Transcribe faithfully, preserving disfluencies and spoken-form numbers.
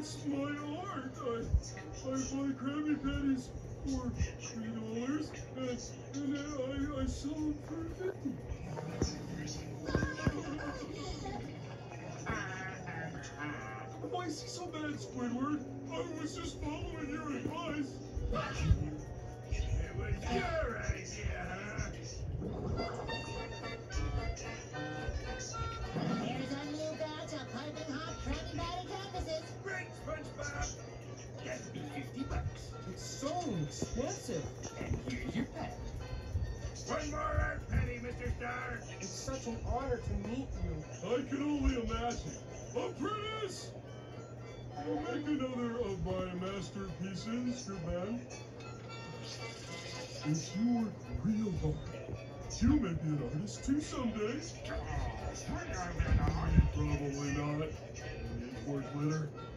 It's my art. I, I buy Krabby Patties for three dollars, and, and I, I sell them for fifty. Why is he so bad, Squidward? I was just following your advice. It was your idea, huh? Here's a new batch of piping hot Krabby Patty canvases. Great, SpongeBob. That'd be fifty bucks. It's so expensive. And here's your pet. One more art penny, Mister Star. It's such an honor to meet you. I can only imagine. Apprentice! I'll make another of my masterpieces, good man. It's your real art. You may be an artist too someday. Probably not. It's worth glitter.